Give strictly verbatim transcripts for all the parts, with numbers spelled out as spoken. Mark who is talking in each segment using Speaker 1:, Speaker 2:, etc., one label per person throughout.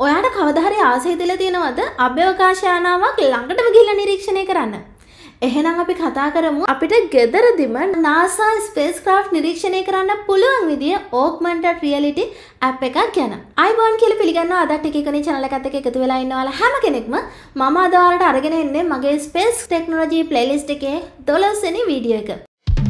Speaker 1: ඔයාට කවදා හරි ආස හිතලා තියෙනවද අභ්‍යවකාශ යානාවක් ළඟටම ගිහිල්ලා නිරීක්ෂණය කරන්න? එහෙනම් අපි කතා කරමු අපිට ගෙදරදිම NASA Spacecraft නිරීක්ෂණය කරන්න පුළුවන් විදිය Augmented Reality app එකක් ගැන. අයිබෝන් කියලා පිළිගන්නවා අදත් Techie Cony channel එකත් එක්ක එකතු වෙලා ඉන්නවාලා හැම කෙනෙක්ම මම අද ඔයාලට අරගෙන එන්නේ මගේ Space Technology playlist එකේ දොළොස් වෙනි වීඩියෝ එක.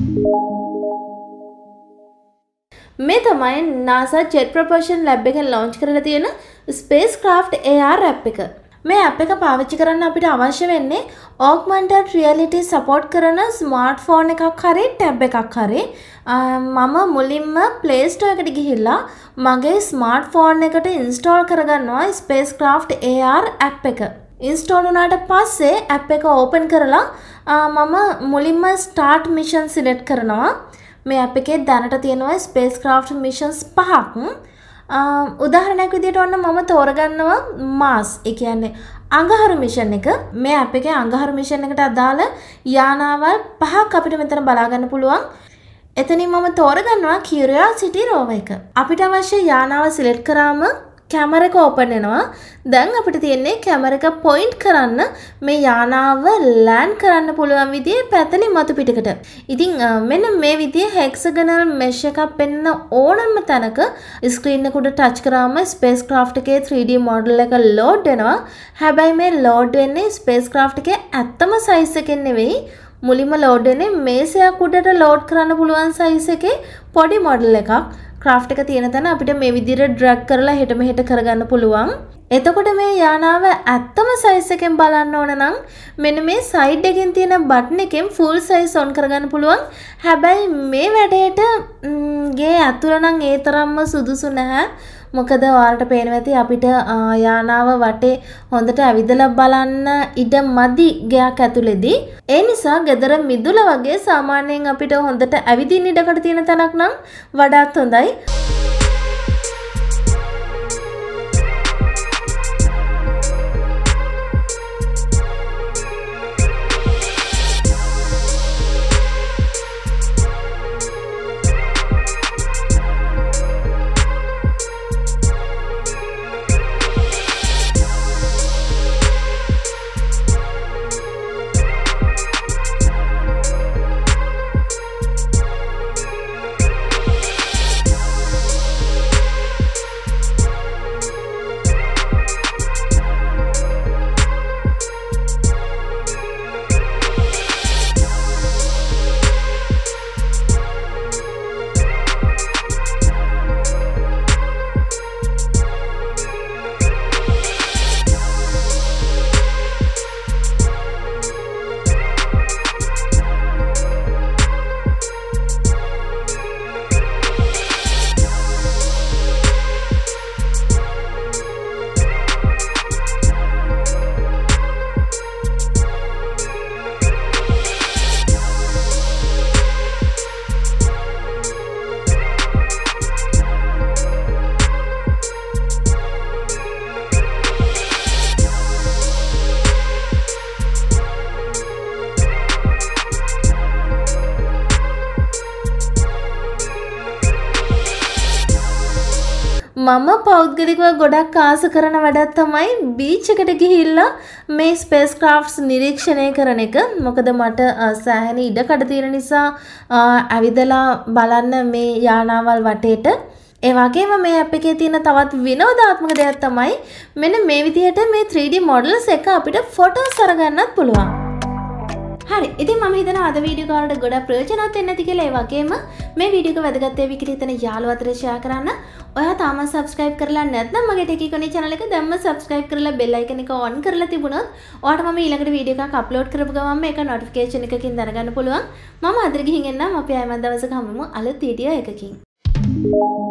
Speaker 1: මේ තමයි NASA Jet Propulsion Lab එකෙන් launch කරලා තියෙන Spacecraft A R app එක. මේ app එක පාවිච්චි කරන්න අපිට අවශ්‍ය වෙන්නේ Augmented Reality support කරන smartphone එකක් හරි tab එකක් හරි. මම මුලින්ම Play Store එකට ගිහිල්ලා මගේ smartphone එකට install කරගන්නවා Spacecraft A R app එක. install වුණාට පස්සේ app එක open කරලා මම මුලින්ම start mission select කරනවා. මේ app එකේ දැනට තියෙනවා spacecraft missions පහක්. උදාහරණයක් විදිහට ඔන්න මම තෝරගන්නවා මාස්. ඒ කියන්නේ අඟහරු මිෂන් එක. මේ app එකේ අඟහරු මිෂන් එකට අදාළ යානාවල් පහක් අපිට මෙතන බලා ගන්න පුළුවන්. එතනින් මම තෝරගන්නවා Curiosity rover එක. අපිට අවශ්‍ය යානාව select කරාම කැමරා එක open වෙනවා. දැන් අපිට තියෙන්නේ කැමරා එක point කරන්න මේ යානාව land කරන්න පුළුවන් විදිහේ පැතලි මතු පිටකට. ඉතින් මෙන්න මේ විදිහේ hexagonal mesh එකක් පෙන්න ඕනම තැනක screen එක උඩ touch කරාම spacecraft එකේ three D model එක load වෙනවා. හැබැයි මේ load වෙන්නේ spacecraft එකේ ඇත්තම size එකෙන් නෙවෙයි. මුලින්ම load වෙන්නේ මේසයක් උඩට load කරන්න පුළුවන් size එකේ පොඩි model එකක්. ක්‍රාෆ්ට් එක තියෙන තැන අපිට මේ විදිහට ඩ්‍රැග් කරලා හෙට මෙහෙට කරගන්න පුළුවන්. එතකොට මේ යානාව ඇත්තම size එකෙන් බලන්න ඕන නම් මෙන්න මේ side එකෙන් තියෙන බටන් එකෙන් full size on කරගන්න පුළුවන්. හැබැයි මේ වැඩේට ගේ ඇතුළ නම් ඒ තරම්ම සුදුසු නැහැ. මොකද ඔයාලට පේනවා ඇති අපිට යානාව වටේ හොඳට ඇවිදලා බලන්න ඉඩ මදි ගයක් ඇතුළේදී. ඒ නිසා ගෙදර මිදුල වගේ සාමාන්‍යයෙන් අපිට හොඳට ඇවිදින්න ඉඩකට තියෙන තැනක් නම් වඩාත් හොඳයි. මම පෞද්ගලිකව ගොඩක් ආස කරන වැඩක් තමයි බීච් එකට ගිහිල්ලා මේ ස්පේස්ක්‍රාෆ්ට්ස් නිරීක්ෂණය කරන එක. මොකද මට සෑහෙන ඉඩකඩ තියෙන නිසා ඇවිදලා බලන්න මේ යානාවල් වටේට. ඒ වගේම මේ app එකේ තියෙන තවත් විනෝදාත්මක දෙයක් තමයි මෙන්න මේ විදිහට මේ three D models එක අපිට ෆොටෝස් අරගන්නත් පුළුවන්. හරි. ඉතින් මම හිතනවා අද වීඩියෝ එක වලට ගොඩක් ප්‍රයෝජනවත් වෙන්න ඇති කියලා. ඒ වගේම මේ වීඩියෝ එක වැදගත් වේවි කියලා හිතන යාළුවෝ අතර ෂෙයා කරන්න. ඔයා තාම subscribe කරලා නැත්නම් මගේ Techie Cony channel එක දැම්ම subscribe කරලා bell icon එක on කරලා තිබුණොත් ඔයාට මම ඊළඟට වීඩියෝ එකක් upload කරපු ගමන් මේක notification එකකින් දැනගන්න පුළුවන්. මම අදට ගිහින් එන්නම්. අපි ආයෙත් දවසක හමුවෙමු අලුත් වීඩියෝ එකකින්.